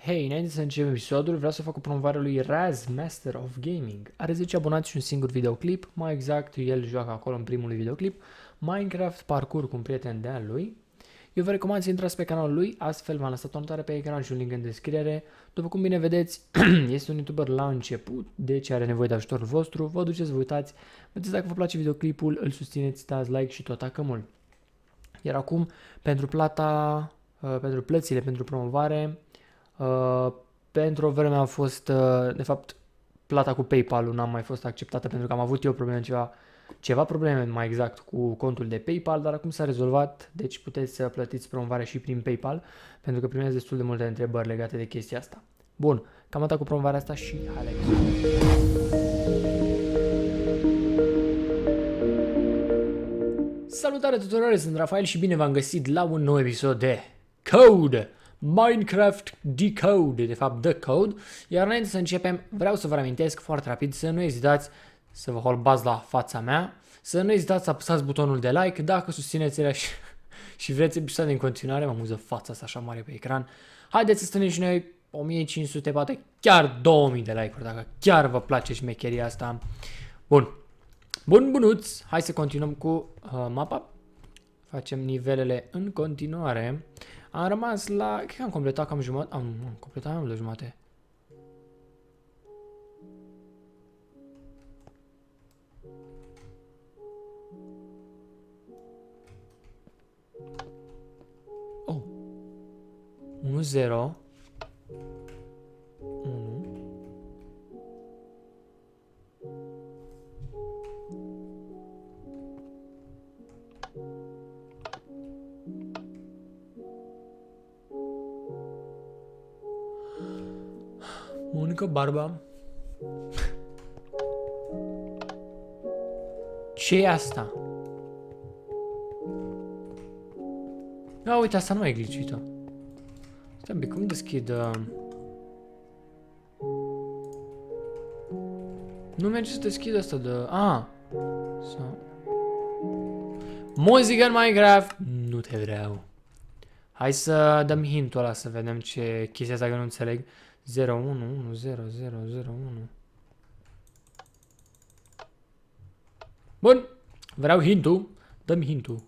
Hei, înainte să începem episodul, vreau să fac o promovare lui Raz, Master of Gaming. Are 10 abonați și un singur videoclip, mai exact, el joacă acolo în primul videoclip, Minecraft parcurs cu un prieten de-al lui. Eu vă recomand să intrați pe canalul lui, astfel v-am lăsat o notare pe ecran și un link în descriere. După cum bine vedeți, este un YouTuber la început, deci are nevoie de ajutorul vostru. Vă duceți, vă uitați, vedeți dacă vă place videoclipul, îl susțineți, dați like și tot acămul. Iar acum, pentru plata, pentru plățile, pentru promovare, pentru o vreme a fost, de fapt, plata cu PayPal-ul n-am mai fost acceptată pentru că am avut eu probleme, ceva probleme mai exact cu contul de PayPal, dar acum s-a rezolvat, deci puteți să plătiți promovarea și prin PayPal, pentru că primesc destul de multe întrebări legate de chestia asta. Bun, cam atât cu promovarea asta și hai la episod. Salutare tuturor, sunt Rafael și bine v-am găsit la un nou episod de Code! Minecraft Decode, de fapt The Code. Iar înainte să începem, vreau să vă reamintesc foarte rapid să nu ezitați să vă holbați la fața mea, să nu ezitați să apăsați butonul de like dacă susțineți și vreți episoade în continuare. Mă amuză fața asta așa mare pe ecran. Haideți să strângem și noi 1500, poate chiar 2000 de like-uri dacă chiar vă place șmecheria asta. Bun. Bunuț, hai să continuăm cu mapa. Facem nivelele în continuare. Am rămas la... Cred că am completat cam jumătate. Am completat mai mult de jumate. Oh. 1-0. 1. Monica Barba. Ce e asta? A, uite, asta nu mai e glitch-uită. Stai un pic, cum deschid? Nu merge să deschid asta de... Sau... Muzică în Minecraft! Nu te vreau. Hai să dăm hint-ul ăla să vedem ce chestia asta că nu înțeleg. 0, 1, 1, 0, 0, 0, 1. Bun, vreau hint-ul. Dăm hint-ul.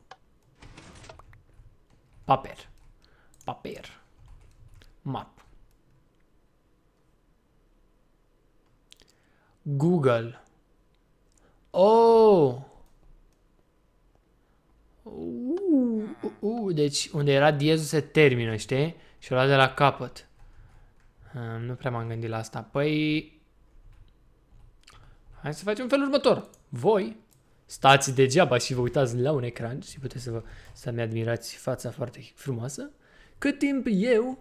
Paper. Paper. Map. Google. Oh! Deci unde era diezul se termină, știi? Și o lua de la capăt. Nu prea m-am gândit la asta. Păi... Hai să facem felul următor. Voi stați degeaba și vă uitați la un ecran și puteți să-mi admirați fața foarte frumoasă. Cât timp eu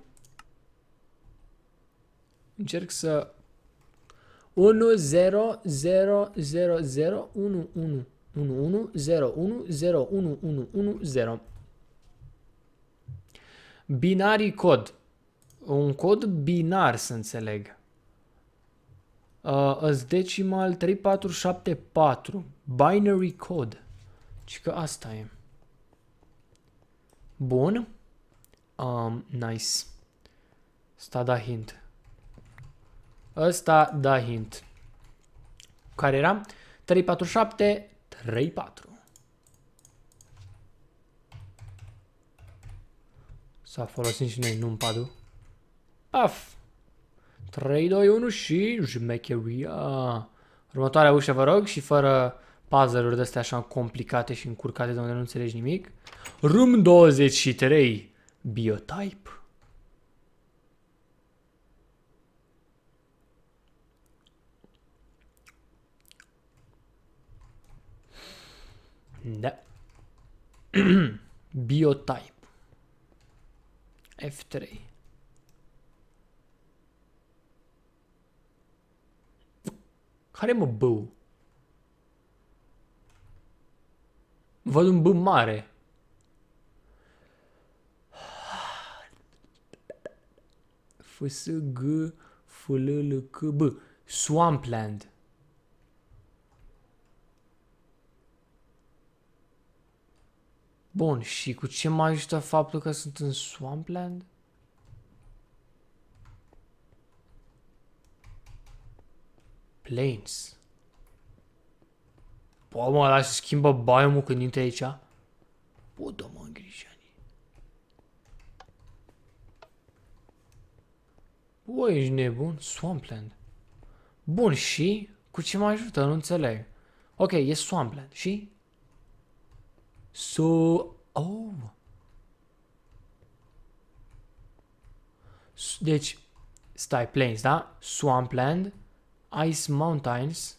încerc să 1 0 0 0 0 1 1 1 1 0 1 0 1 1 1 0. Binarii cod. Un cod binar, să înțeleg. Îs decimal 3474. Binary code. Și că asta e. Bun. Nice. Ăsta da hint. Ăsta da hint. Care era? 347 34. Să folosim și noi numpad-ul. Paf! 3, 2, 1 și jmecheria. Următoarea ușă, vă rog, și fără puzzle-uri de-astea așa complicate și încurcate de unde nu înțelegi nimic. Room 23. Biotype. Da. Biotype. F3. Care mă bău? Văd un B mare. F-S-G F-L-L-C-B. Swampland. Bun, și cu ce mă ajută faptul că sunt în Swampland? Plains. Bă, mă, ăla se schimbă biomul când intri aici? Bă, da, mă, Grijani. Bă, ești nebun? Swampland. Bun, și? Cu ce mă ajută? Nu înțeleg. Ok, e Swampland. Și? Oh. Deci, stai, Plains, da? Swampland, Ice Mountains.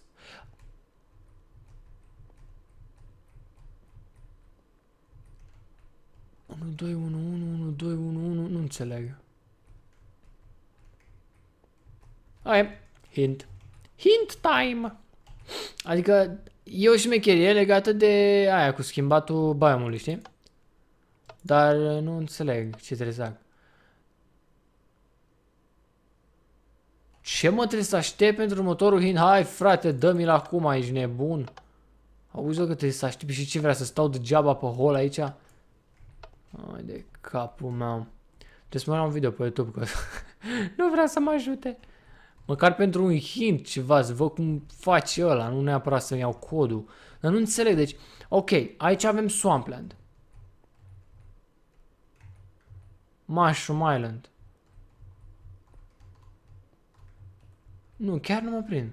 Unu, doi, unu, unu, unu, doi, unu, unu, nu înțeleg. Hai, hint. Hint time! Adică e o șmecherie legată de aia cu schimbatul biomului, știi? Dar nu înțeleg ce trebuie să fac. Ce mă trebuie să aștept pentru următorul hint? Hai, frate, dă-mi-l acum, ești nebun. Auzi că trebuie să aștept și ce vrea, să stau degeaba pe hol aici? Ai de capul meu. Trebuie să mă la un video pe YouTube, că nu vrea să mă ajute. Măcar pentru un hint ceva, să văd cum face ăla, nu neapărat să-mi iau codul. Dar nu înțeleg, deci, ok, aici avem Swampland. Mushroom Island. Nu, chiar nu mă prind.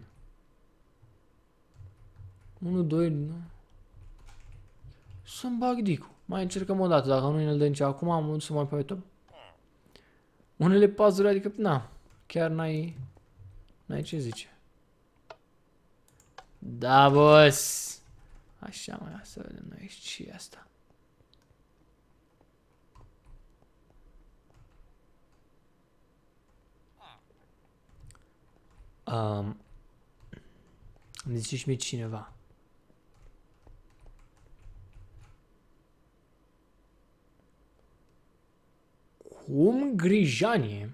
1, 2, nu. Să-mi bag dicu. Mai încercăm o dată, dacă nu ne-l dă nici acum, am să mai pe YouTube. Unele puzzle, adică, na, chiar n-ai ce zice. Da, boss! Așa, mai să vedem noi și asta. Îmi zice și mie cineva. Cum, Grijanie?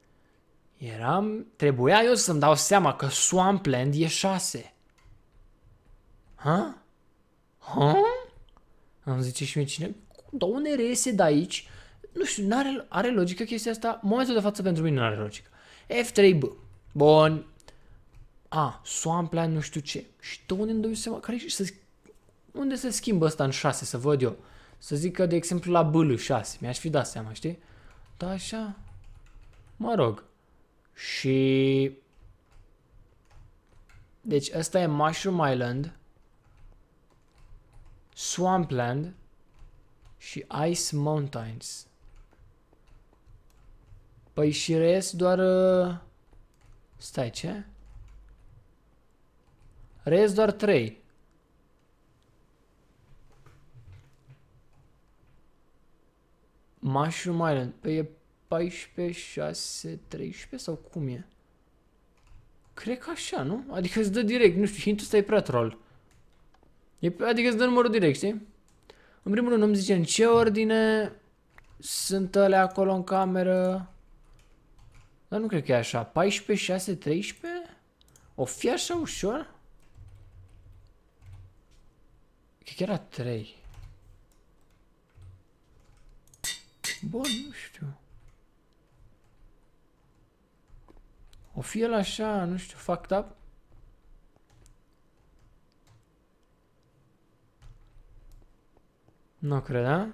Trebuia eu să-mi dau seama că Swampland e 6. Ha? Ha? Îmi zice și mie cineva. Dar unde reiese de aici? Nu știu, are logică chestia asta? Momentul de față pentru mine nu are logică. F3B. Bun. Swampland nu știu ce. Și de unde îmi dau seama? Unde se schimbă ăsta în 6, să văd eu? Să zic că, de exemplu, la BL 6. Mi-aș fi dat seama, știi? Da, așa. Mă rog. Și... Deci ăsta e Mushroom Island, Swampland și Ice Mountains. Păi și reies doar... Stai, ce? Reies doar 3. Mushroom Island. Păi e 14, 6, 13 sau cum e? Cred că așa, nu? Adică îți dă direct, nu știu, hintul ăsta e prea troll. Adică îți dă numărul direct, știi? În primul rând nu-mi zice în ce ordine sunt alea acolo în cameră. Dar nu cred că e așa. 14, 6, 13? O fi așa ușor? Cred că era 3. Bun, nu știu. O fi el așa, nu știu, fucked up? Nu cred, da?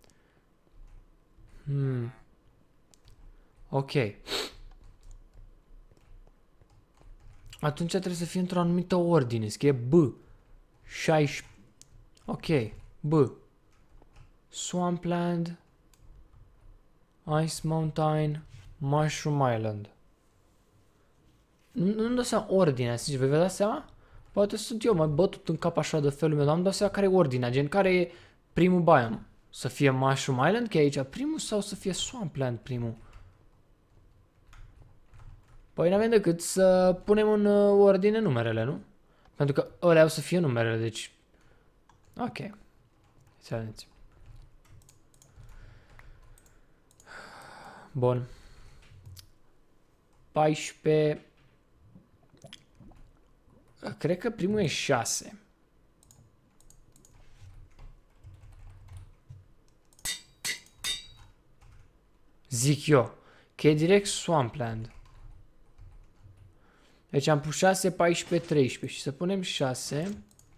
Ok. Atunci trebuie să fie într-o anumită ordine. Scrie B. 16. Ok. B. Swampland. Ice Mountain. Mushroom Island. Nu-mi dau seama ordinea, zici, vei da seama? Poate sunt eu mai bătut în cap așa de felul meu, dar nu-mi dau seama care e ordinea, gen care e primul biome. Să fie Mushroom Island, că e aici primul, sau să fie Swampland primul? Păi n-avem decât să punem în ordine numerele, nu? Pentru că ălea o să fie numerele, deci... Ok. Să vedeți. Bun. 14... Cred că primul e 6. Zic eu că e direct Swampland. Deci am pus 6, 14, 13 și să punem 6,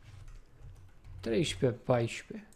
13, 14.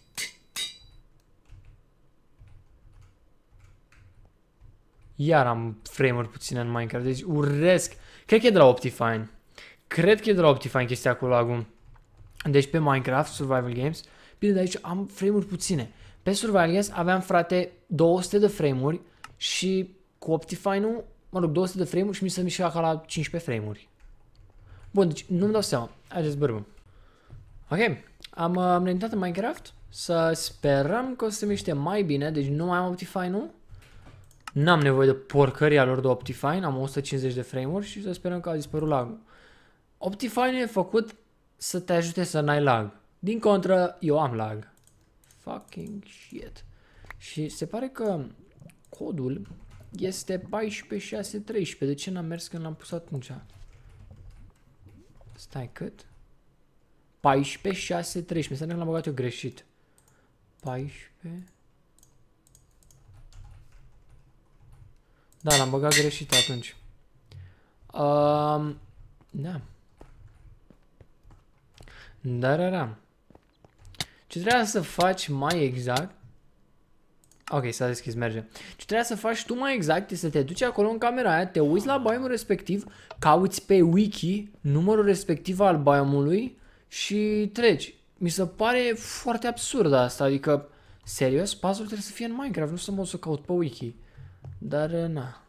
Iar am frame-uri puține în Minecraft, deci urăsc. Cred că e de la Optifine. Cred că e de la Optifine chestia cu lag-ul. Deci pe Minecraft, Survival Games, bine, de aici am frame-uri puține. Pe Survival Games aveam, frate, 200 de frame-uri și cu Optifine-ul, mă rog, 200 de frame-uri și mi se mișca ca la 15 frame-uri. Bun, deci nu-mi dau seama. Haideți, bărbă. Ok, am intrat în Minecraft. Să sperăm că o să se miște mai bine, deci nu mai am Optifine-ul. N-am nevoie de porcăria lor de Optifine, am 150 de frame-uri și să sperăm că a dispărut lag-ul. Optifine e făcut să te ajute să n-ai lag. Din contră, eu am lag. Fucking shit. Și se pare că codul este 14613. De ce n-am mers când l-am pus atunci? Stai, cât? 14613. Înseamnă că l-am băgat eu greșit. 14... Da, l-am băgat greșit atunci. Da. Da. Ce trebuia să faci mai exact? Ok, s-a deschis, merge. Ce trebuia să faci tu mai exact este să te duci acolo în camera aia, te uiți la biomul respectiv, cauți pe wiki numărul respectiv al biomului și treci. Mi se pare foarte absurd asta, adică, serios, puzzle trebuie să fie în Minecraft, nu să mă să caut pe wiki. Dar, na.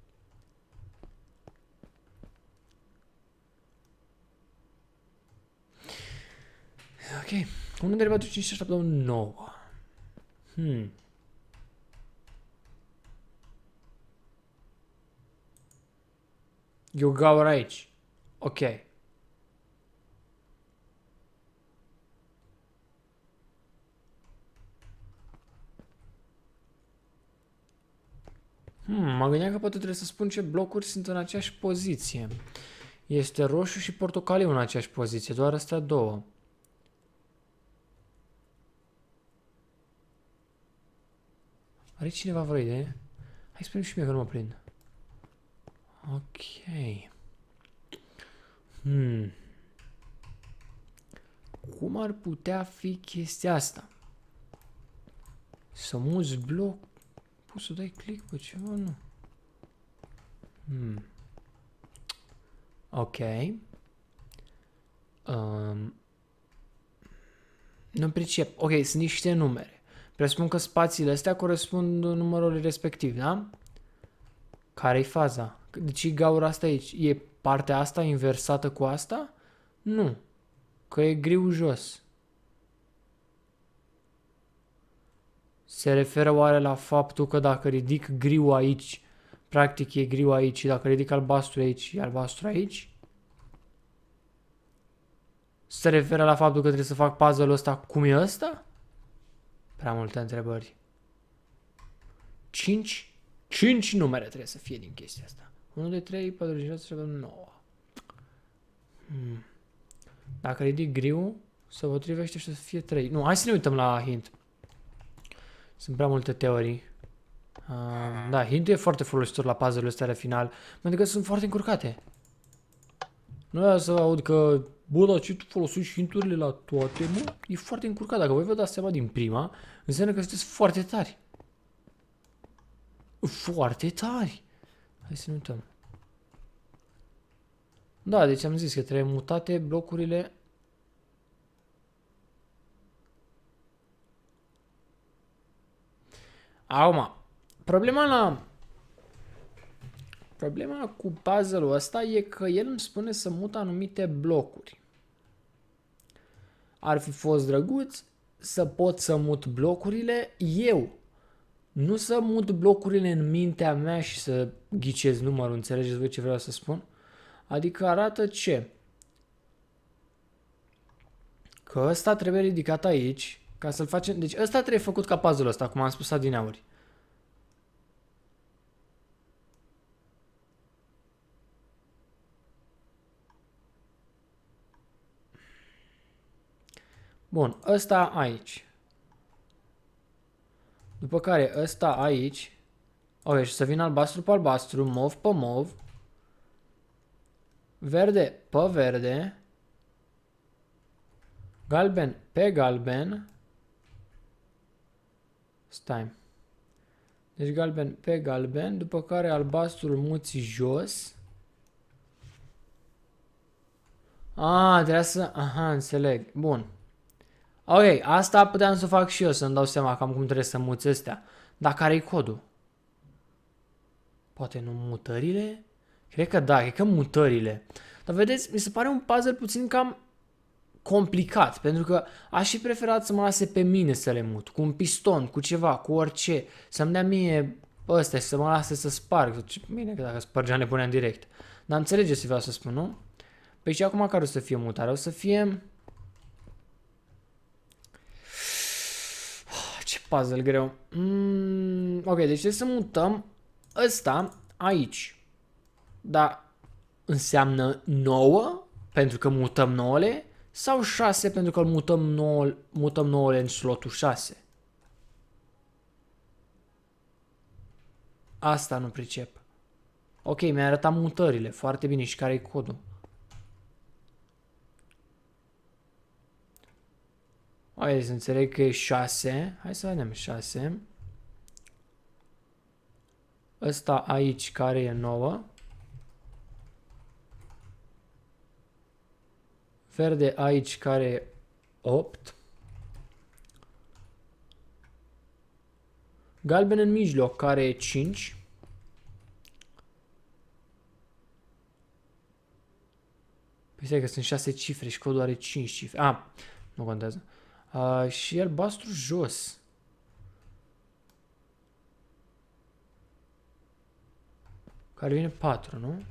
Ok. 1 de 4, 5, 6, 7, 9. Eu gaur aici. Ok. Mă gândeam că poate trebuie să spun ce blocuri sunt în aceeași poziție. Este roșu și portocaliu în aceeași poziție, doar astea două. Are cineva vreo idee? Hai spune și mie că nu mă prind. Ok. Cum ar putea fi chestia asta? Să muți bloc? Poți să dai click pe ceva? Nu. Ok. Nu pricep. Ok, sunt niște numere. Presupun că spațiile astea corespund numărului respectiv, da? Care-i faza? Deci e gaura asta aici. E partea asta inversată cu asta? Nu. Că e griu jos. Se referă oare la faptul că dacă ridic griu aici, practic e griu aici, și dacă ridic albastru aici, e albastru aici? Se referă la faptul că trebuie să fac puzzle-ul ăsta cum e ăsta? Prea multe întrebări. 5 numere trebuie să fie din chestia asta. 1, 2, 3, 4, 5, 6, 7, 9. Dacă ridic griu, se potrivește și să fie 3. Nu, hai să ne uităm la hint. Sunt prea multe teorii. Da, hintul e foarte folositor la puzzle-ul ăsta de final, pentru că sunt foarte încurcate. Nu vreau să aud că, bă, dar ce tu folosești hinturile la toate, mă? E foarte încurcat. Dacă voi vă dați seama din prima, înseamnă că sunteți foarte tari. Foarte tari. Hai să ne uităm. Da, deci am zis că trebuie mutate blocurile. Acum, problema cu puzzle-ul ăsta e că el îmi spune să mut anumite blocuri. Ar fi fost drăguț să pot să mut blocurile eu. Nu să mut blocurile în mintea mea și să ghicez numărul, înțelegeți voi ce vreau să spun? Adică arată ce? Că ăsta trebuie ridicat aici, ca să-l facem... Deci ăsta trebuie făcut ca puzzle-ul ăsta, cum am spus adineauri. Bun, ăsta aici. După care ăsta aici. Ok, și să vină albastru pe albastru, mov pe mov. Verde pe verde. Galben pe galben. Stai. Deci galben pe galben, după care albastru îl muți jos. Trebuia să... Aha, înțeleg. Bun. Ok, asta puteam să fac și eu, să-mi dau seama cam cum trebuie să muți astea. Dar care-i codul? Poate nu mutările? Cred că da, cred că mutările. Dar vedeți, mi se pare un puzzle puțin cam complicat, pentru că aș fi preferat să mă lase pe mine să le mut, cu un piston, cu ceva, cu orice, să-mi dea mie ăstea și să mă lase să sparg. Bine că dacă spărgeam le puneam direct. Dar înțelegeți ce vreau să spun, nu? Păi și acum care o să fie mutare? O să fie... Ce puzzle greu. Ok, deci trebuie să mutăm ăsta aici. Dar înseamnă 9 pentru că mutăm 9 sau 6 pentru că îl mutăm 9 în slotul 6? Asta nu pricep. Ok, mi-a arătat mutările. Foarte bine. Și care e codul? Hai să înțeleg că e 6. Hai să vedem. 6. Ăsta aici care e 9. Verde aici care e 8. Galben în mijloc care e 5. Păi stai că sunt 6 cifre și codul are 5 cifre. Nu contează. Și albastru jos. Care vine 4, nu?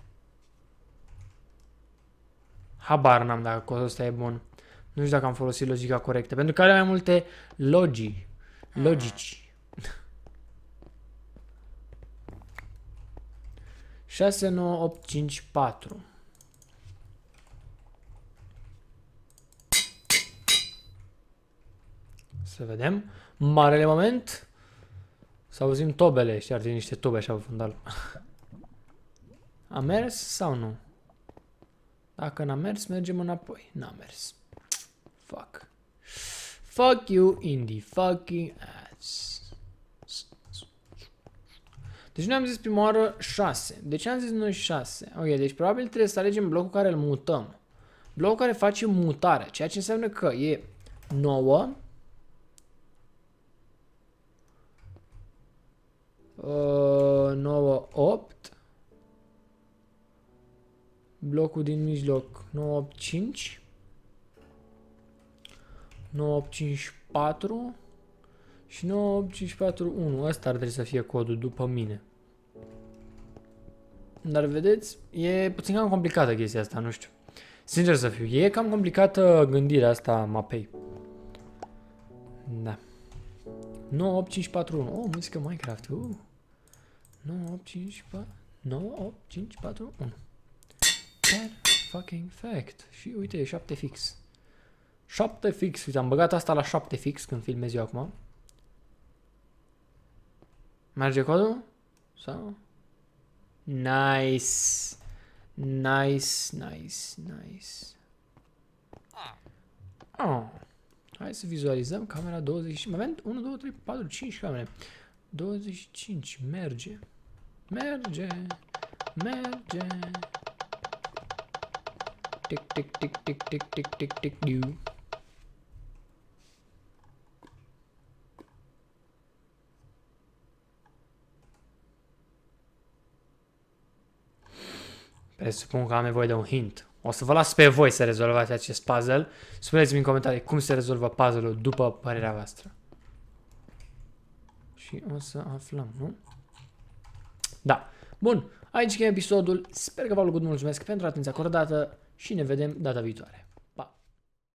Habar n-am dacă codul ăsta e bun. Nu știu dacă am folosit logica corectă. Pentru că are mai multe logici. 6, 9, 8, 5, 4. Să vedem. Marele moment. Să auzim tobele. Și ar fi niște tobe așa pe fundal. A mers sau nu? Dacă n-a mers, mergem înapoi. N-a mers. Fuck. Fuck you in the fucking ass. Deci noi am zis prima oară 6. De ce am zis noi 6? Ok, deci probabil trebuie să alegem blocul care îl mutăm. Blocul care face mutarea. Ceea ce înseamnă că e 9. 9, 8. Blocul din mijloc 9, 8, 5. 9, 8, 5, 4. Și 9, 8, 5, 4, 1. Asta ar trebui să fie codul după mine. Dar vedeți, e puțin cam complicată chestia asta, nu știu. Sincer să fiu, e cam complicată gândirea asta a mapei. Da. 9, 8, 5, 4, 1. Oh, muzică Minecraft. 9, 8, 5, 4... 9, 8, 5, 4, 1. Fucking fact. Și uite, e 7 fix. 7 fix. Uite, am băgat asta la 7 fix când filmez eu acum. Merge codul? Sau? Nice. Nice, nice, nice. Oh. Hai să vizualizăm camera 25. Mai avem 1, 2, 3, 4, 5 camere. 25. Merge. Merge. Merge. Tic, tic, tic, tic, tic, tic, tic, tic, diu. Presupun că am nevoie de un hint. O să vă las pe voi să rezolvați acest puzzle. Spuneți-mi în comentarii cum se rezolvă puzzle-ul după părerea voastră. Și o să aflăm, nu? Da. Bun. Aici e episodul. Sper că v-a plăcut. Mulțumesc pentru atenția acordată și ne vedem data viitoare.